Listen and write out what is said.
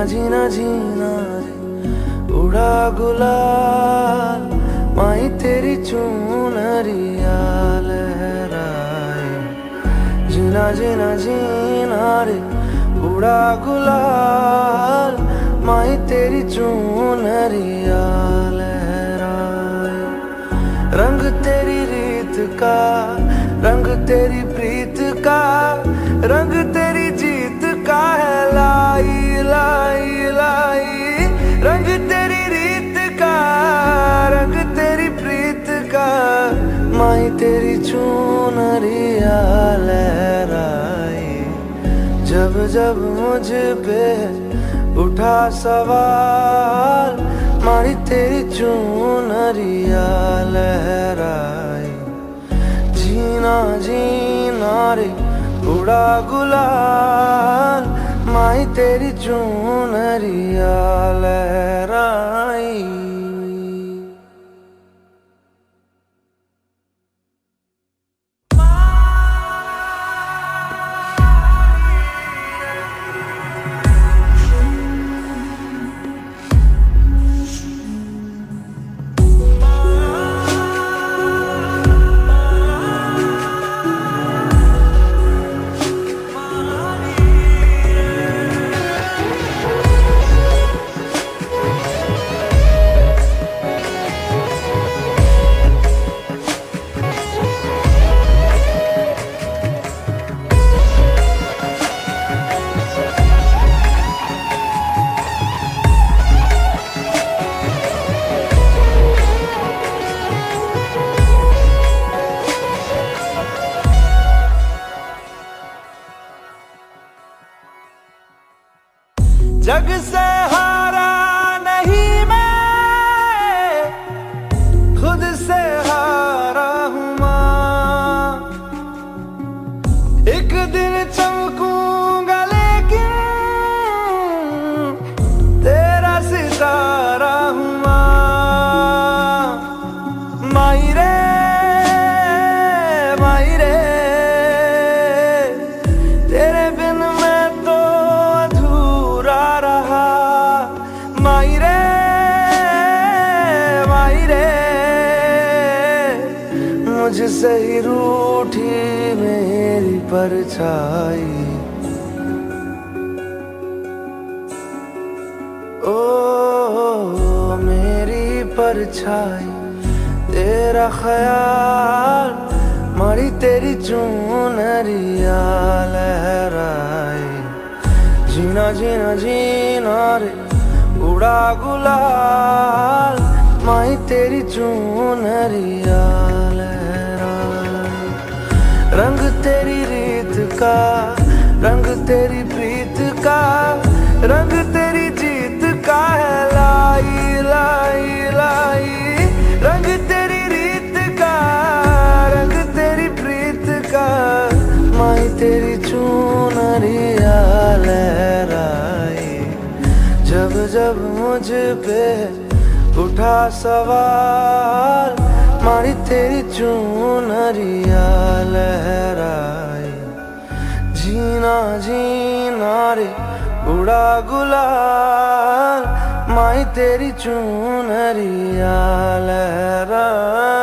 जीना जीना रे उड़ा गुलाल, माही तेरी चुनरिया लहराए। जीना जीना जीना रे उड़ा गुलाल, माही तेरी चुनरिया लहराए। रंग तेरी रीत का, रंग तेरी प्रीत का, रंग तेरी जीत का है लाई लाई लाई। रंग तेरी रीत का, रंग तेरी प्रीत का, माही तेरी चुनरिया लहराए। जब जब मुझ पे उठा सवाल, माही तेरी चुनरिया लहराए। जीना जीना रे उड़ा गुलाल, माही तेरी चुनरिया लहराई। जग से हारा नहीं मैं, खुद से हारा हूँ माँ। एक दिन चमकूंगा लेकिन तेरा सितारा हूँ माँ। माही रे माही रे, तेरे बिन मैं तो अधूरा रहा। माही रे माही रे, मुझसे ही रूठी मेरी परछाई। ओ मेरी परछाई, तेरा ख्याल, माही तेरी चुनरिया लहराए। जीना जीना जीना रे उड़ा गुलाल, माही तेरी चुनरिया लहराए। रंग तेरी रीत का, रंग तेरी प्रीत का, रंग तेरी जीत का है लाई लाई लाई। रंग तेरी रीत का, रंग तेरी प्रीत का, माही तेरी चुनरिया लहराए। जब जब मुझ पे उठा सवाल, माही तेरी चुनरिया लहराए। जीना जीना रे उड़ा गुलाल, माही तेरी चुनरिया लहराए।